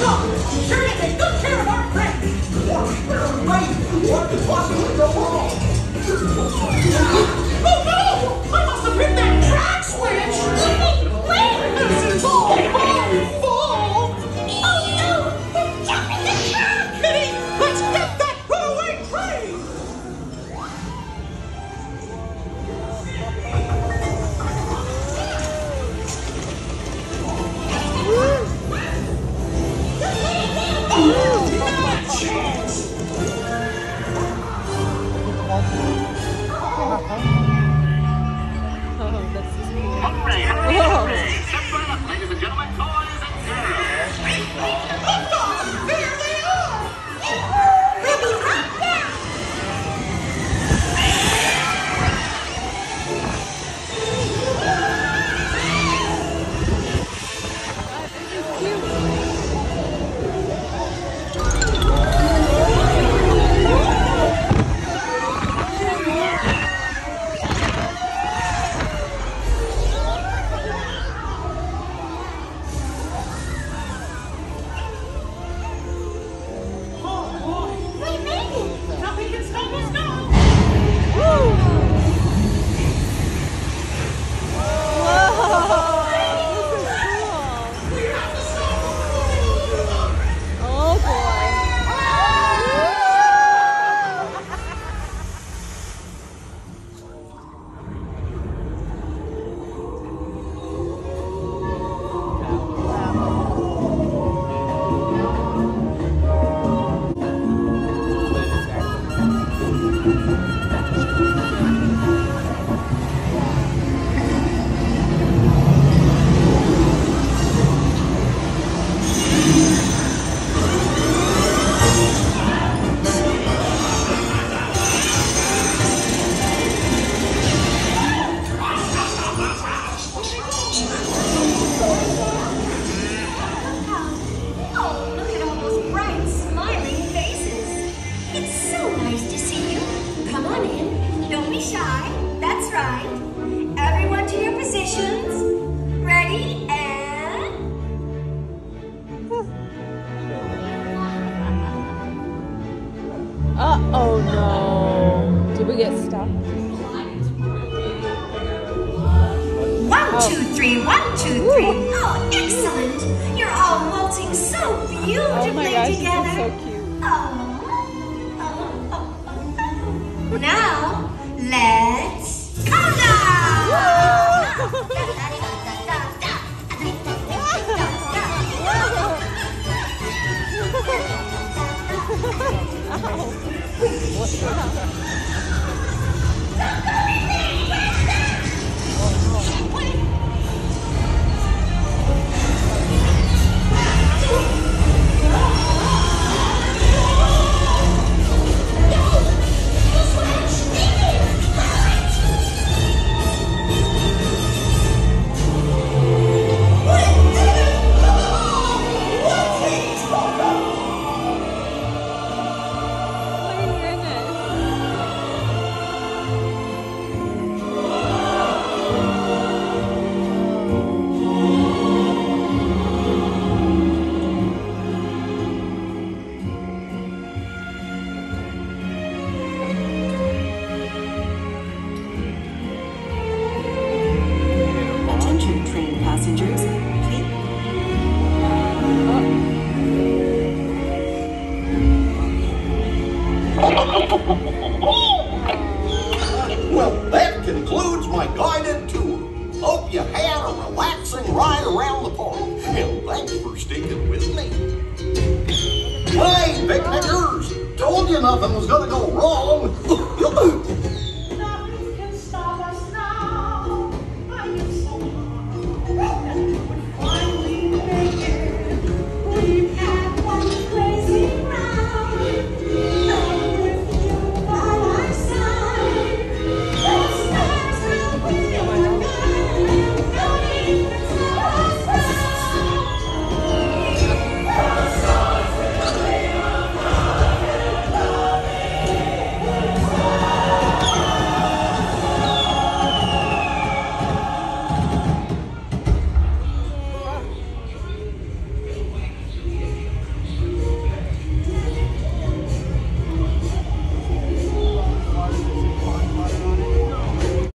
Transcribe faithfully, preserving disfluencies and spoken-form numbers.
Sure to take good care of our friends. What could possibly go wrong? Oh no! I must have hit that crack switch! Wait! This is all my fault! Oh no! We're jumping the track! Minnie, let's get that runaway train! Hooray, hooray, hooray! Step right up, ladies and gentlemen, boys and girls! Look, there they are! Uh-oh, no. Did we get stuck? One, oh. two, three, one, two, three. Ooh. Oh, excellent. You're all waltzing so beautifully oh my gosh, together. So cute. Oh. Oh, oh, oh. Now, let's count down. What's that? Well, that concludes my guided tour. Hope you had a relaxing ride around the park. And thanks for sticking with me. Hey, picnickers! Told you nothing was gonna go wrong.